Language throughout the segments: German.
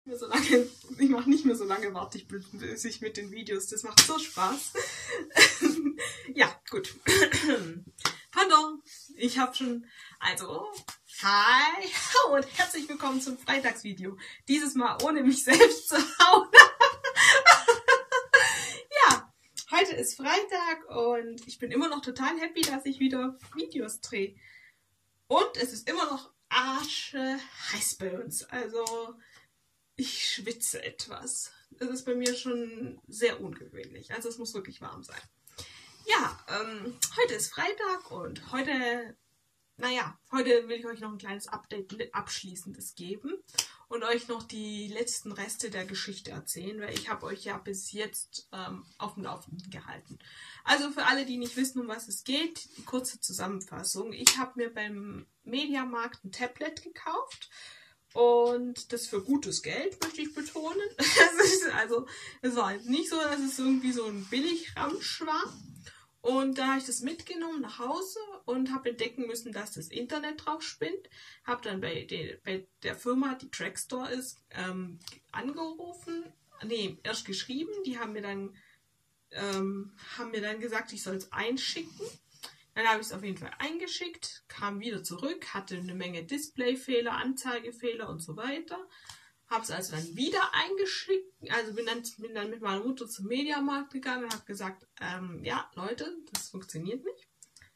Ich mache nicht mehr so lange warte ich bis ich mit den Videos. Das macht so Spaß. Ja, gut. Pardon. Ich habe schon... Also, hi und herzlich willkommen zum Freitagsvideo. Dieses Mal ohne mich selbst zu hauen. Ja, heute ist Freitag und ich bin immer noch total happy, dass ich wieder Videos drehe. Und es ist immer noch arscheheiß bei uns. Also... Ich schwitze etwas. Das ist bei mir schon sehr ungewöhnlich. Also es muss wirklich warm sein. Ja, heute ist Freitag und heute will ich euch noch ein kleines Update abschließendes geben und euch noch die letzten Reste der Geschichte erzählen, weil ich habe euch ja bis jetzt auf dem Laufenden gehalten. Also für alle, die nicht wissen, um was es geht, kurze Zusammenfassung. Ich habe mir beim Mediamarkt ein Tablet gekauft. Und das für gutes Geld, möchte ich betonen. Es war halt nicht so, dass es irgendwie so ein Billigramsch war. Und da habe ich das mitgenommen nach Hause und habe entdecken müssen, dass das Internet drauf spinnt. Habe dann bei der Firma, die Trackstore ist, angerufen. Nee, erst geschrieben. Die haben mir dann gesagt, ich soll es einschicken. Dann habe ich es auf jeden Fall eingeschickt, kam wieder zurück, hatte eine Menge Displayfehler, Anzeigefehler und so weiter. Habe es also dann wieder eingeschickt, also bin dann mit meiner Mutter zum Mediamarkt gegangen und habe gesagt, ja Leute, das funktioniert nicht.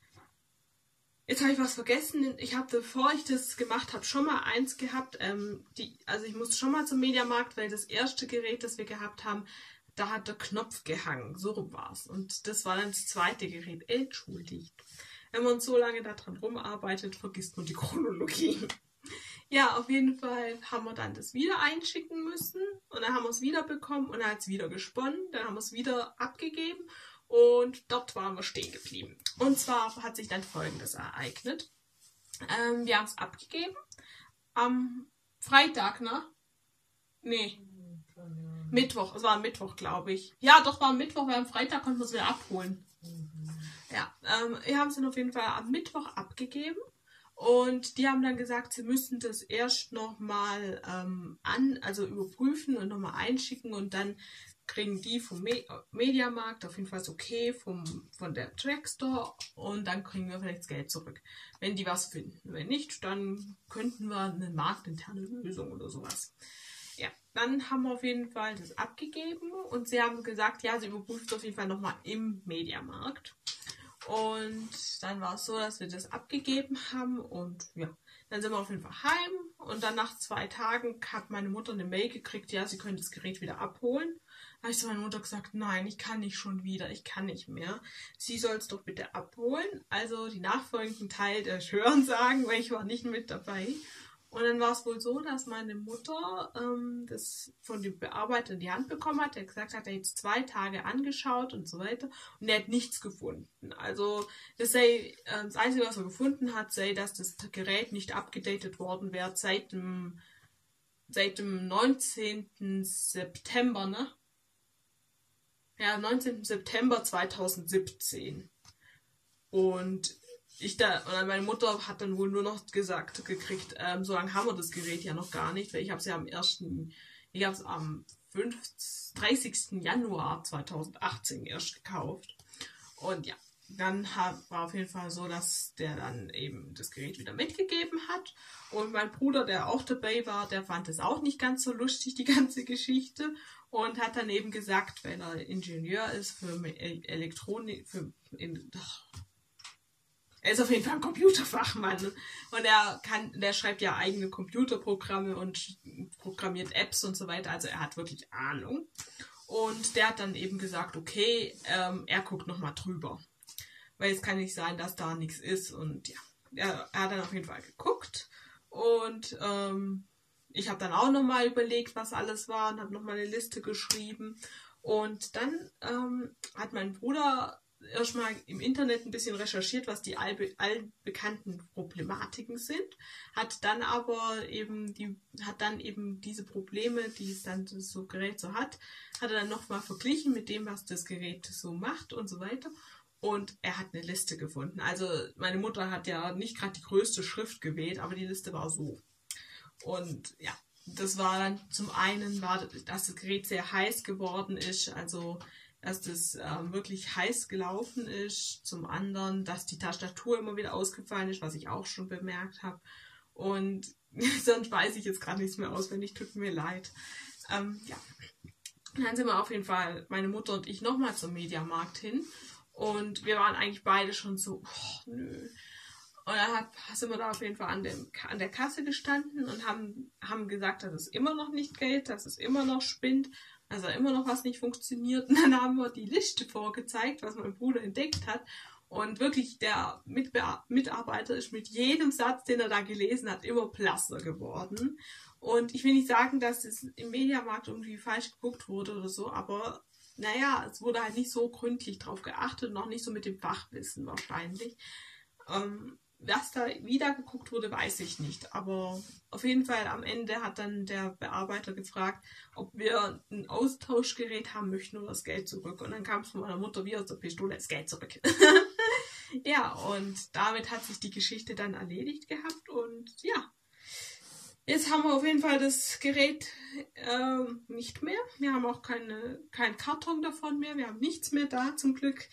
Jetzt habe ich was vergessen, ich habe, bevor ich das gemacht habe, schon mal eins gehabt, also ich musste schon mal zum Mediamarkt, weil das erste Gerät, das wir gehabt haben, da hat der Knopf gehangen, so rum war es. Und das war dann das zweite Gerät. Entschuldigt. Wenn man so lange daran rumarbeitet, vergisst man die Chronologie. Ja, auf jeden Fall haben wir dann das wieder einschicken müssen. Und dann haben wir es wieder bekommen und dann hat es wieder gesponnen. Dann haben wir es wieder abgegeben und dort waren wir stehen geblieben. Und zwar hat sich dann Folgendes ereignet. Wir haben es abgegeben am Freitag, ne? Nee. Mittwoch, es war am Mittwoch, glaube ich. Ja, doch, war am Mittwoch, weil am Freitag konnten wir es wieder abholen. Ja, wir haben es dann auf jeden Fall am Mittwoch abgegeben und die haben dann gesagt, sie müssten das erst nochmal überprüfen und nochmal einschicken und dann kriegen die vom Mediamarkt auf jeden Fall das okay von der Trackstore und dann kriegen wir vielleicht das Geld zurück, wenn die was finden. Wenn nicht, dann könnten wir eine marktinterne Lösung oder sowas. Ja, dann haben wir auf jeden Fall das abgegeben und sie haben gesagt, ja, sie überprüft es auf jeden Fall nochmal im Mediamarkt. Und dann war es so, dass wir das abgegeben haben und ja, dann sind wir auf jeden Fall heim und dann nach 2 Tagen hat meine Mutter eine Mail gekriegt, ja, sie können das Gerät wieder abholen. Da habe ich zu meiner Mutter gesagt, nein, ich kann nicht schon wieder, ich kann nicht mehr. Sie soll es doch bitte abholen, also die nachfolgenden Teil der Hörensagen, weil ich war nicht mit dabei. Und dann war es wohl so, dass meine Mutter das von dem Bearbeiter in die Hand bekommen hat. Der gesagt hat, er hat jetzt 2 Tage angeschaut und so weiter. Und er hat nichts gefunden. Also das Einzige, was er gefunden hat, sei, dass das Gerät nicht abgedatet worden wäre seit dem 19. September, ne? Ja, 19. September 2017. Und meine Mutter hat dann wohl nur noch gekriegt, so lange haben wir das Gerät ja noch gar nicht, weil ich habe es ja am 30. Januar 2018 erst gekauft. Und ja, dann war auf jeden Fall so, dass der dann eben das Gerät wieder mitgegeben hat. Und mein Bruder, der auch dabei war, der fand es auch nicht ganz so lustig, die ganze Geschichte. Und hat dann eben gesagt, weil er Ingenieur ist für Elektronik, er ist auf jeden Fall ein Computerfachmann und der schreibt ja eigene Computerprogramme und programmiert Apps und so weiter, also er hat wirklich Ahnung. Und der hat dann eben gesagt, okay, er guckt nochmal drüber, weil es kann nicht sein, dass da nichts ist und ja, er hat dann auf jeden Fall geguckt und ich habe dann auch nochmal überlegt, was alles war und habe nochmal eine Liste geschrieben und dann hat mein Bruder erstmal im Internet ein bisschen recherchiert, was die allbekannten Problematiken sind, hat dann eben diese Probleme, die es dann so Gerät so hat er dann nochmal verglichen mit dem, was das Gerät so macht und so weiter. Und er hat eine Liste gefunden. Also meine Mutter hat ja nicht gerade die größte Schrift gewählt, aber die Liste war so. Und ja, das war dann zum einen, dass das Gerät sehr heiß geworden ist, also dass das wirklich heiß gelaufen ist. Zum anderen, dass die Tastatur immer wieder ausgefallen ist, was ich auch schon bemerkt habe. Und sonst weiß ich jetzt gerade nichts mehr auswendig, tut mir leid. Ja. Dann sind wir auf jeden Fall, meine Mutter und ich, nochmal zum Mediamarkt hin. Und wir waren eigentlich beide schon so, oh, nö. Und dann sind wir da auf jeden Fall an der Kasse gestanden und haben gesagt, dass es immer noch nicht geht, dass es immer noch spinnt, dass da immer noch was nicht funktioniert. Und dann haben wir die Liste vorgezeigt, was mein Bruder entdeckt hat. Und wirklich, der Mitarbeiter ist mit jedem Satz, den er da gelesen hat, immer blasser geworden. Und ich will nicht sagen, dass es im Mediamarkt irgendwie falsch geguckt wurde oder so, aber naja, es wurde halt nicht so gründlich drauf geachtet, noch nicht so mit dem Fachwissen wahrscheinlich. Was da wieder geguckt wurde, weiß ich nicht. Aber auf jeden Fall am Ende hat dann der Bearbeiter gefragt, ob wir ein Austauschgerät haben möchten oder das Geld zurück. Und dann kam es von meiner Mutter wie aus der Pistole, das Geld zurück. Ja, und damit hat sich die Geschichte dann erledigt gehabt. Und ja, jetzt haben wir auf jeden Fall das Gerät nicht mehr. Wir haben auch keinen Karton davon mehr. Wir haben nichts mehr da, zum Glück.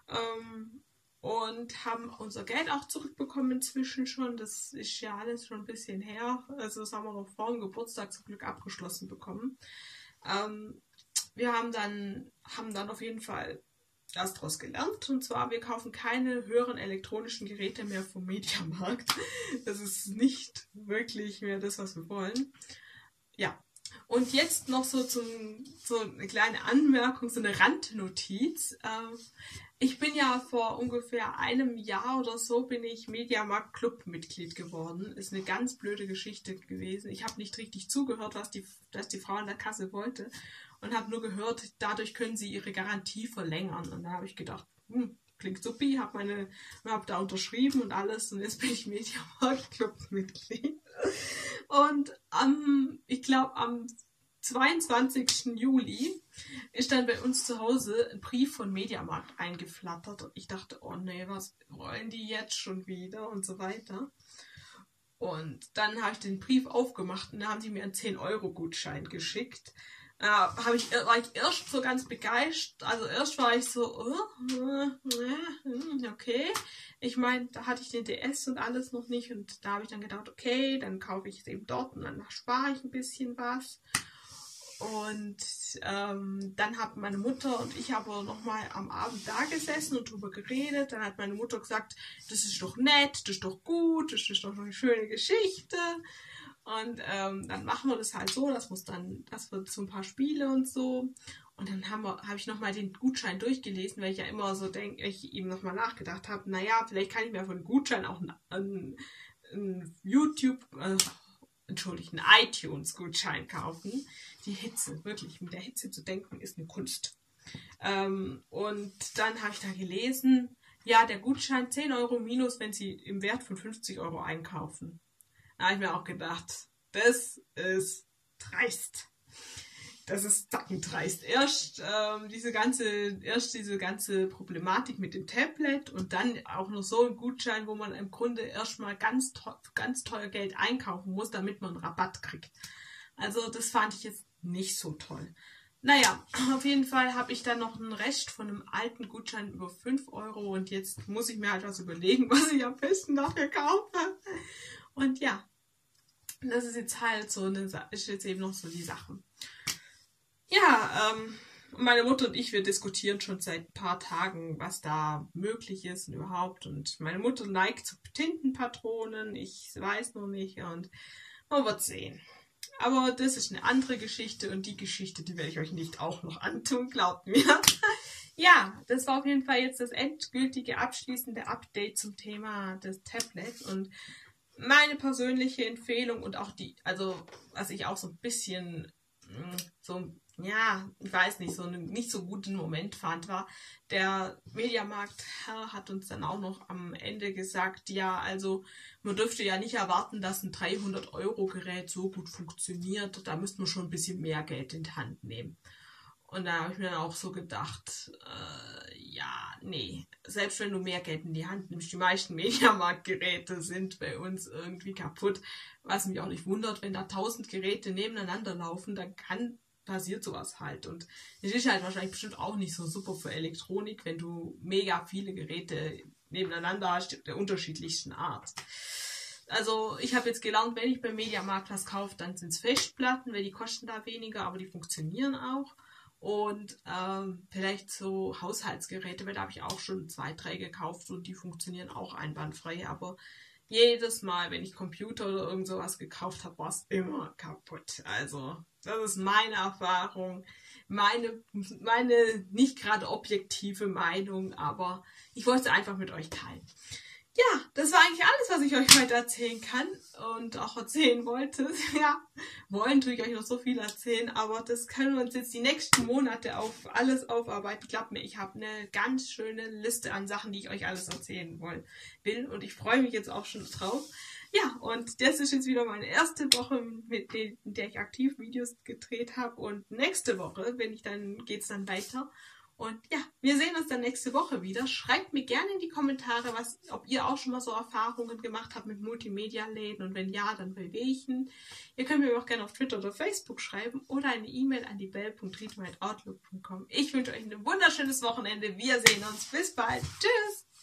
Und haben unser Geld auch zurückbekommen inzwischen schon. Das ist ja alles schon ein bisschen her. Also das haben wir noch vor dem Geburtstag zum Glück abgeschlossen bekommen. Wir haben dann auf jeden Fall das daraus gelernt. Und zwar, wir kaufen keine höheren elektronischen Geräte mehr vom Mediamarkt. Das ist nicht wirklich mehr das, was wir wollen. Ja. Und jetzt noch so eine kleine Anmerkung, so eine Randnotiz. Ich bin ja vor ungefähr einem Jahr oder so bin ich Mediamarkt Club Mitglied geworden. Ist eine ganz blöde Geschichte gewesen. Ich habe nicht richtig zugehört, was die Frau an der Kasse wollte und habe nur gehört, dadurch können sie ihre Garantie verlängern. Und da habe ich gedacht, klingt supi, hab da unterschrieben und alles und jetzt bin ich Mediamarkt Club Mitglied. Und ich glaube am 22. Juli ist dann bei uns zu Hause ein Brief von Mediamarkt eingeflattert und ich dachte, oh nee, was wollen die jetzt schon wieder und so weiter. Und dann habe ich den Brief aufgemacht und da haben die mir einen 10-Euro-Gutschein geschickt. War ich erst so ganz begeistert, also erst war ich so, okay. Ich meine, da hatte ich den DS und alles noch nicht und da habe ich dann gedacht, okay, dann kaufe ich es eben dort und dann spare ich ein bisschen was. Und dann haben meine Mutter und ich aber nochmal am Abend da gesessen und drüber geredet. Dann hat meine Mutter gesagt, das ist doch nett, das ist doch gut, das ist doch eine schöne Geschichte. Und dann machen wir das halt so, das wird so ein paar Spiele und so. Und dann habe ich nochmal den Gutschein durchgelesen, weil ich ja immer so ich eben nochmal nachgedacht habe, naja, vielleicht kann ich mir von Gutschein auch einen iTunes-Gutschein kaufen. Die Hitze, wirklich, mit der Hitze zu denken, ist eine Kunst. Und dann habe ich da gelesen, ja, der Gutschein 10 Euro minus, wenn Sie im Wert von 50 Euro einkaufen. Da habe ich mir auch gedacht, das ist dreist. Das ist sackendreist. Erst diese ganze Problematik mit dem Tablet und dann auch noch so ein Gutschein, wo man im Grunde erstmal ganz teuer Geld einkaufen muss, damit man einen Rabatt kriegt. Also das fand ich jetzt nicht so toll. Naja, auf jeden Fall habe ich dann noch einen Rest von einem alten Gutschein über 5 Euro und jetzt muss ich mir halt was überlegen, was ich am besten dafür kaufe. Und ja, das ist jetzt halt ist jetzt eben noch so die Sache. Ja, meine Mutter und ich, wir diskutieren schon seit ein paar Tagen, was da möglich ist und überhaupt. Und meine Mutter neigt zu Tintenpatronen, ich weiß noch nicht und man wird sehen. Aber das ist eine andere Geschichte und die Geschichte, die werde ich euch nicht auch noch antun, glaubt mir. Ja, das war auf jeden Fall jetzt das endgültige abschließende Update zum Thema des Tablets und meine persönliche Empfehlung und auch was ich auch so ein bisschen ich weiß nicht, so einen nicht so guten Moment fand, war, der Mediamarkt-Herr hat uns dann auch noch am Ende gesagt, ja, also man dürfte ja nicht erwarten, dass ein 300-Euro-Gerät so gut funktioniert, da müsste man schon ein bisschen mehr Geld in die Hand nehmen. Und da habe ich mir dann auch so gedacht, ja, nee, selbst wenn du mehr Geld in die Hand nimmst, die meisten Mediamarkt-Geräte sind bei uns irgendwie kaputt. Was mich auch nicht wundert, wenn da 1000 Geräte nebeneinander laufen, dann passiert sowas halt. Und es ist halt wahrscheinlich bestimmt auch nicht so super für Elektronik, wenn du mega viele Geräte nebeneinander hast, der unterschiedlichsten Art. Also ich habe jetzt gelernt, wenn ich beim Mediamarkt was kaufe, dann sind es Festplatten, weil die kosten da weniger, aber die funktionieren auch. Und vielleicht so Haushaltsgeräte, weil da habe ich auch schon 2, 3 gekauft und die funktionieren auch einwandfrei. Aber jedes Mal, wenn ich Computer oder irgend sowas gekauft habe, war es immer kaputt. Also das ist meine Erfahrung, meine nicht gerade objektive Meinung, aber ich wollte es einfach mit euch teilen. Ja, das war eigentlich alles, was ich euch heute erzählen kann und auch erzählen wollte. Ja, wollen tue ich euch noch so viel erzählen, aber das können wir uns jetzt die nächsten Monate alles aufarbeiten. Glaubt mir, ich habe eine ganz schöne Liste an Sachen, die ich euch alles erzählen will und ich freue mich jetzt auch schon drauf. Ja, und das ist jetzt wieder meine erste Woche, in der ich aktiv Videos gedreht habe und nächste Woche, geht's dann weiter. Und ja, wir sehen uns dann nächste Woche wieder. Schreibt mir gerne in die Kommentare, ob ihr auch schon mal so Erfahrungen gemacht habt mit Multimedia-Läden und wenn ja, dann bei welchen. Ihr könnt mir auch gerne auf Twitter oder Facebook schreiben oder eine E-Mail an die bell.riedmeindoutlook.com. Ich wünsche euch ein wunderschönes Wochenende. Wir sehen uns. Bis bald. Tschüss.